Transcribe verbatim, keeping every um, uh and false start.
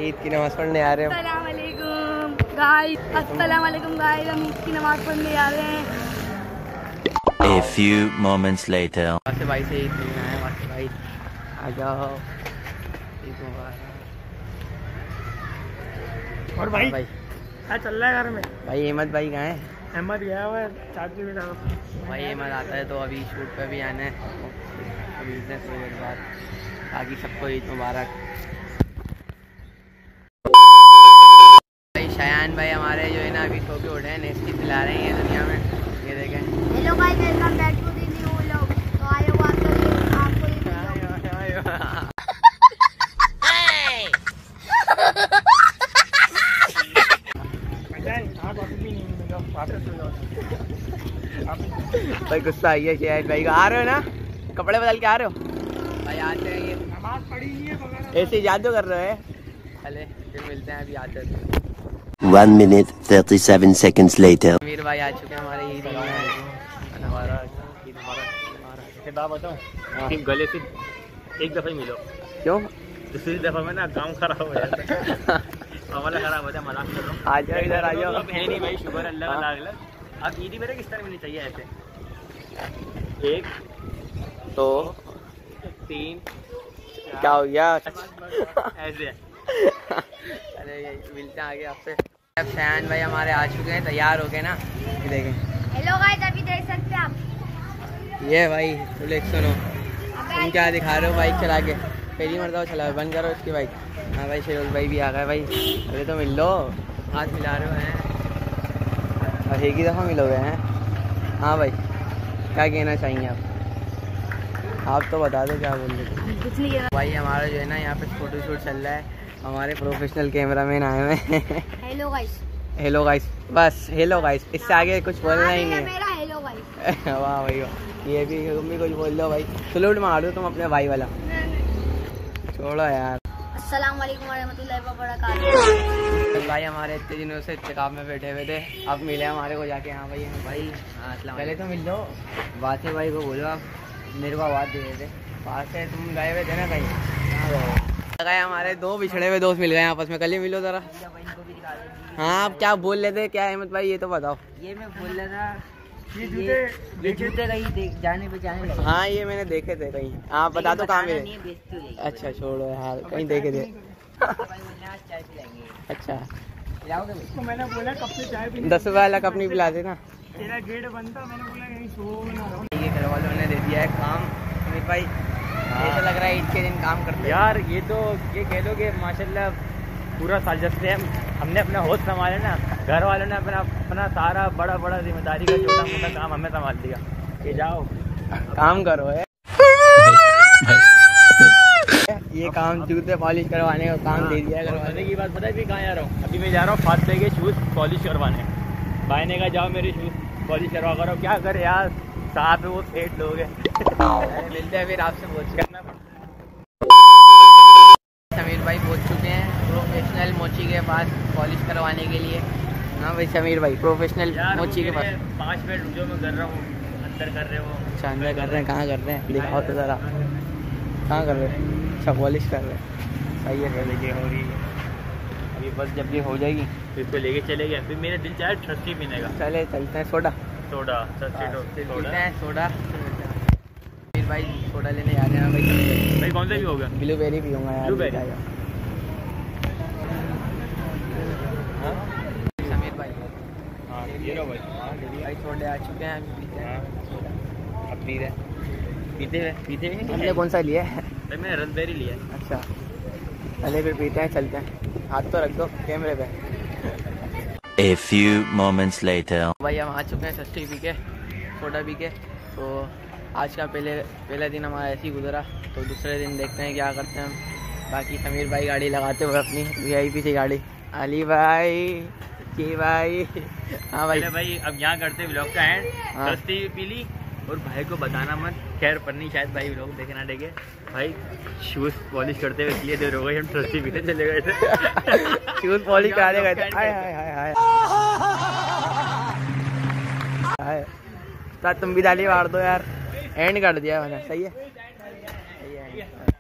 ईद की नमाज पढ़ने आ रहे हो। अस्सलाम वालेकुम गाइस, अस्सलाम वालेकुम गाइस, हम ईद की नमाज पढ़ने आ रहे हैं। A few moments later. वासे भाई से ईद मिलना है। वासे भाई आ जाओ, ईद मुबारक। और भाई भाई क्या चल रहा है घर में? भाई अहमद भाई कहाँ है? अहमद गया हुआ है चाचू के साथ। भाई अहमद आता है तो अभी शूट पे भी आना है, अभी इतने थोड़ी देर बाद। बाकी सबको ईद मुबारक। भाई शयान भाई हमारे जो है ना अभी सो के उठे हैं, नेस्टी पिला रहे हैं ये दुनिया में। ये देखें। Hello guys, welcome back to the new vlog. तो आयो बात करिए आपको ये भाई गुस्सा आई है शयान भाई को। आ रहे हो ना, कपड़े बदल के आ रहे हो भाई? आते हैं, ये नमाज पढ़ी नहीं है ऐसे ही जादू कर रहे हैं। चले फिर मिलते हैं, अभी आते हैं। One minute thirty-seven seconds later. Mir भाई आ चुके हैं हमारे ईद बताऊँ गले से एक दफा ही मिलो, क्यों? दूसरी दफा में ना काम खराब हो जाता है। हमारा खराब होता है, मजाक कर रहा हूँ। आ जाओ इधर, आ जाओ। है नहीं भाई, शुक्र अल्लाह का लागला। अब ईदी मेरे किस तरह मिलनी चाहिए? ऐसे एक तो तीन क्या हो गया? ऐसे। अरे मिलते हैं आगे आपसे। अब शयान भाई हमारे आ चुके हैं, तैयार हो गए ना, ये देखें। हेलो गाइस, अभी देख सकते हैं आप। ये भाई फुल एक्शन हो। तुम क्या दिखा रहे हो बाइक चला के? पहली मरतबा चला, बंद करो इसकी बाइक। हाँ भाई शेरोज भाई भी आ गए भाई। अरे तो मिल लो, हाथ मिला रहे हो हैं और एक ही दफ़ा मिलोगे हैं। हाँ भाई क्या कहना चाहेंगे आप? आप तो बता दो क्या बोल रहे थे। कुछ नहीं है भाई हमारा जो है ना यहाँ पे फोटो शूट चल रहा है, हमारे प्रोफेशनल कैमरामैन आए हुए हैं। हेलो गाइस, हेलो गाइस, बस हेलो गाइस, इससे आगे कुछ बोलना ही नहीं है। मेरा हेलो गाइस। वाह भाई वाह, ये भी तुम भी कुछ बोल दो भाई। सलूट मार दो तुम अपने भाई वाला। छोड़ो यार। अस्सलाम वालेकुम वरहमतुल्लाहि वबरकातुहू। भाई हमारे इतने दिनों से इत्तेकाफ में बैठे हुए थे, अब मिले हमारे को जाके। हाँ भाई भाई पहले तो मिल लो। वासे भाई को बोलो आप मेरे को आवाज़ दे रहे थे। पास से तुम गए हुए थे ना कहीं? गए हमारे दो बिछड़े हुए दोस्त मिल गए आपस में, कल ही मिलो ज़रा। हाँ आप क्या बोल रहे थे? क्या अहमद भाई ये तो बताओ। ये मैं बोल रहा था, ये जूते ये जूते कहीं देख जाने बचाने लगे। हाँ ये मैंने देखे थे कहीं। आप बता दो कहाँ मिले? मिले। अच्छा छोड़ो यार, कहीं देखे थे। चाय पिलाएंगे। अच्छा पिलाओगे? तो मैंने बोला कब से चाय पी, दस रुपये वाला कप नहीं पिलाते ना। तेरा गेट बंद था, मैंने बोला कहीं सो ना रहो। ये घर वालों ने दे दिया है काम अमित भाई। ऐसा लग रहा है ईद के दिन काम करते हैं। यार ये तो ये कह लो कि माशाल्लाह पूरा साल जब से हम हमने अपना होश संभाले ना, घर वालों ने अपना अपना सारा बड़ा बड़ा जिम्मेदारी का छोटा मोटा काम हमें संभाल दिया कि जाओ काम करो है। ये काम जूते पॉलिश करवाने का काम दे दिया घर वाले। की बात पता है? कहाँ जा रहा हूँ? अभी मैं जा रहा हूँ फातह के शूज़ पॉलिश करवाने। भाई ने कहा जाओ मेरे शूज़ पॉलिश करवा करो। क्या करे यार, साथ में वो सेठ लोग हैं। मिलते हैं फिर आपसे पूछ करना। समीर भाई पहुंच चुके हैं प्रोफेशनल मोची के पास पॉलिश करवाने के लिए। हाँ भाई समीर भाई प्रोफेशनल मोची के पास। पाँच मिनट रुको, मैं कर रहा हूँ, अंदर कर रहे हो। अच्छा अंदर कर रहे हैं? कहाँ कर रहे हैं दिखाओ तो ज़रा। कहाँ कर रहे हैं? अच्छा पॉलिश कर रहे हैं, सही है। देखिए हो रही है अभी, बस जब ये हो जाएगी फिर इसको लेके चले गए। फिर मेरा दिल चाहे छस्सी पीने का। चले चलते हैं। सोडा सोडा पीते हैं सोडा। फिर भाई सोडा लेने जा रहे हैं भाई। भाई कौन सा भी होगा? ब्लूबेरी पीऊँगा यार। ब्लूबेरी? समीर भाई हाँ ये लो भाई। भाई सोडे आ चुके हैं, अभी पीते हैं सोडा। अब पी रहे पीते हुए पीते हुए हमने कौन सा लिया है? भाई मैंने रसबेरी लिया है। अच्छा चले फिर पीते हैं, चलते हैं। हाथ तो रख दो कैमरे पे। A few moments later. भाई हम आ चुके हैं सस्ती पी के, सोडा पी के। तो आज का पहले पहला दिन हमारा ऐसे ही गुजरा, तो दूसरे दिन देखते हैं क्या करते हैं हम। बाकी समीर भाई गाड़ी लगाते हुए अपनी वीआईपी सी गाड़ी। अली भाई जी भाई। हाँ भाई भाई अब यहाँ करते ब्लॉग का एंड। हाँ। सस्ती पी ली और भाई को बताना मत, खैर पर नहीं शायद भाई ब्लॉग देखे ना देखे। भाई शूज़ पॉलिश करते हुए इसलिए देर हो गई, हम सस्ती पीने चले गए थे। शूज पॉलिश कराने गए थे। हाय हाय हाय हाय हाय। तुम भी डाली मार दो यार, एंड कर दिया मैंने। सही है, सही है।